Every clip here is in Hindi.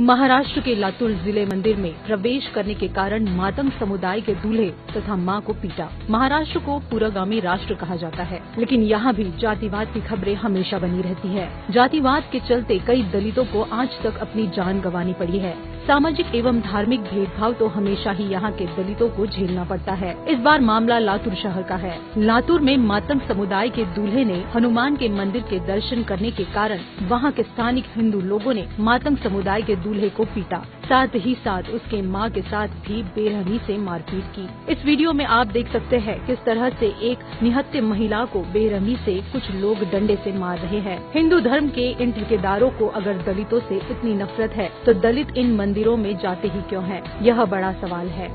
महाराष्ट्र के लातूर जिले मंदिर में प्रवेश करने के कारण मातंग समुदाय के दूल्हे तथा मां को पीटा। महाराष्ट्र को पुरोगामी राष्ट्र कहा जाता है, लेकिन यहाँ भी जातिवाद की खबरें हमेशा बनी रहती है। जातिवाद के चलते कई दलितों को आज तक अपनी जान गंवानी पड़ी है। सामाजिक एवं धार्मिक भेदभाव तो हमेशा ही यहाँ के दलितों को झेलना पड़ता है। इस बार मामला लातूर शहर का है। लातूर में मातंग समुदाय के दूल्हे ने हनुमान के मंदिर के दर्शन करने के कारण वहाँ के स्थानिक हिंदू लोगों ने मातंग समुदाय के दूल्हे को पीटा, साथ ही साथ उसके मां के साथ भी बेरहमी से मारपीट की। इस वीडियो में आप देख सकते हैं किस तरह से एक निहत्थे महिला को बेरहमी से कुछ लोग डंडे से मार रहे हैं। हिंदू धर्म के इन ठेकेदारों को अगर दलितों से इतनी नफरत है तो दलित इन मंदिरों में जाते ही क्यों हैं? यह बड़ा सवाल है।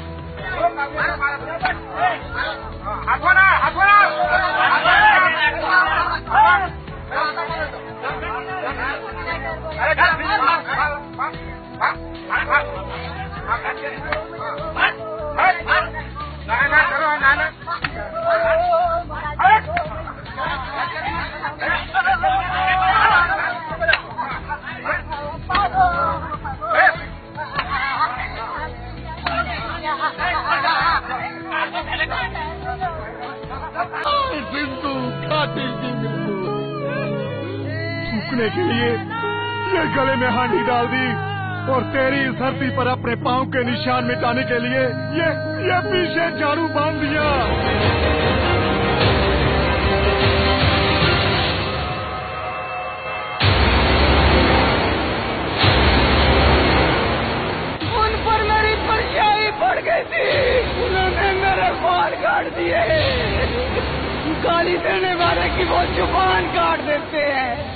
थूकने के लिए ये गले में हांडी डाल दी और तेरी इस धरती पर अपने पांव के निशान मिटाने के लिए ये पीछे झाड़ू बांध दिया। उन पर मेरी परछाई पड़ गई थी, उन्होंने मेरे बाल काट दिए। गाली देने वाले की वो जुबान काट देते हैं।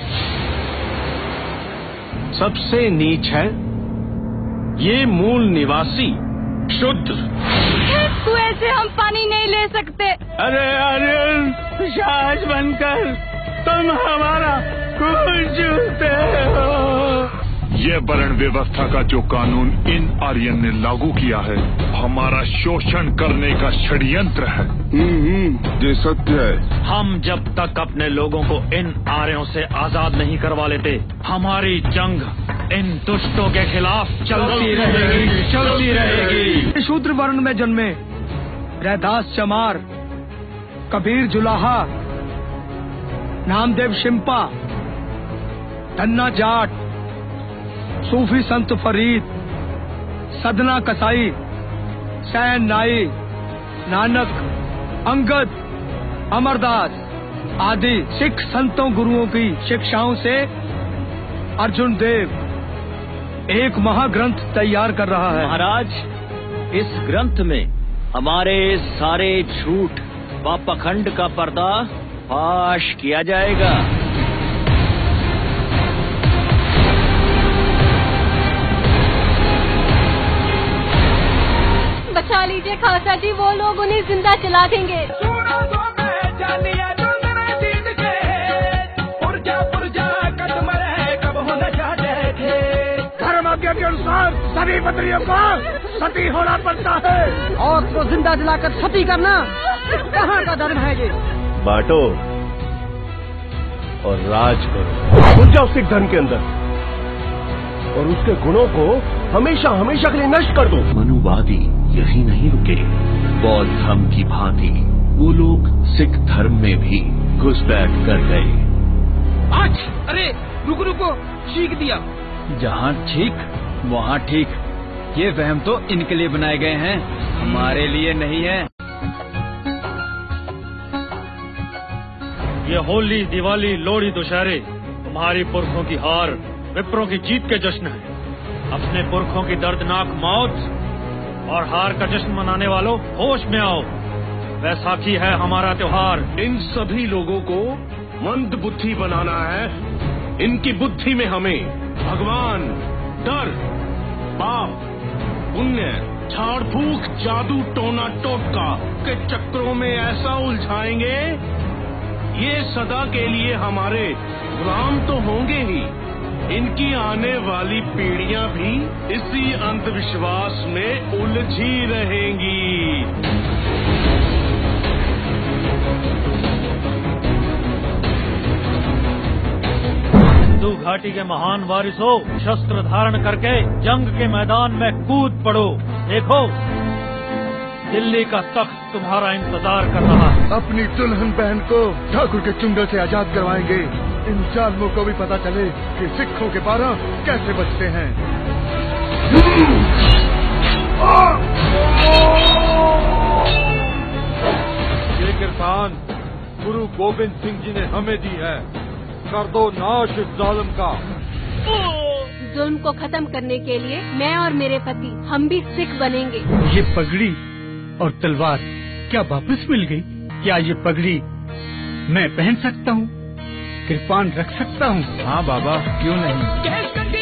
सबसे नीच है ये मूल निवासी शुद्र। तू ऐसे हम पानी नहीं ले सकते। अरे पिशाच बनकर तुम हमारा खून चूसते हो। ये वर्ण व्यवस्था का जो कानून इन आर्यन ने लागू किया है हमारा शोषण करने का षड्यंत्र है। ये सत्य है। हम जब तक अपने लोगों को इन आर्यों से आजाद नहीं करवा लेते, हमारी जंग इन दुष्टों के खिलाफ चलती रहेगी। शूद्र वर्ण में जन्मे रैदास चमार, कबीर जुलाहा, नामदेव शिंपा, धन्ना जाट, सूफी संत फरीद, सदना कसाई, सैन नाई, नानक, अंगद, अमरदास आदि सिख संतों गुरुओं की शिक्षाओं से अर्जुन देव एक महाग्रंथ तैयार कर रहा है। महाराज, इस ग्रंथ में हमारे सारे झूठ व पाखंड का पर्दा फाश किया जाएगा। बचा लीजिए खालसा जी, वो लोग उन्हें जिंदा जला देंगे। धर्म आज्ञा के अनुसार सभी पत्नियों को सती होना पड़ता है। और तो जिंदा जलाकर सती करना कहाँ का धर्म है? ये बांटो और राज करो। घुस जाओ सिख धर्म के अंदर और उसके गुणों को हमेशा हमेशा के लिए नष्ट कर दो। मनुवादी यही नहीं रुके, बौद्ध धर्म की भांति वो लोग सिख धर्म में भी घुसपैठ कर गए। आज अरे रुको चीख दिया। जहाँ ठीक वहाँ ठीक। ये वहम तो इनके लिए बनाए गए हैं, हमारे लिए नहीं है। ये होली, दिवाली, लोहड़ी, दशहरे तुम्हारी पुरखों की हार, विप्रों की जीत के जश्न है। अपने पुरखों की दर्दनाक मौत और हार का जश्न मनाने वालों, होश में आओ। वैसाखी है हमारा त्योहार। इन सभी लोगों को मंद बुद्धि बनाना है। इनकी बुद्धि में हमें भगवान, डर, पाप, पुण्य, झाड़ फूक, जादू, टोना टोटका के चक्रों में ऐसा उलझाएंगे ये सदा के लिए हमारे गुलाम तो होंगे ही, इनकी आने वाली पीढ़ियां भी इसी अंधविश्वास में उलझी रहेंगी। घाटी के महान वारिसों, शस्त्र धारण करके जंग के मैदान में कूद पड़ो। देखो, दिल्ली का तख्त तुम्हारा इंतजार कर रहा है। अपनी दुल्हन बहन को ठाकुर के चुंगल से आजाद करवाएंगे। इन जालिमों को भी पता चले कि सिखों के 12 कैसे बचते हैं। ये किरपान गुरु गोविंद सिंह जी ने हमें दी है। कर दो नाश इस जालिम का। जुल्म को खत्म करने के लिए मैं और मेरे पति हम भी सिख बनेंगे। ये पगड़ी और तलवार क्या वापस मिल गई? क्या ये पगड़ी मैं पहन सकता हूँ? कृपान रख सकता हूँ? हाँ बाबा, क्यों नहीं।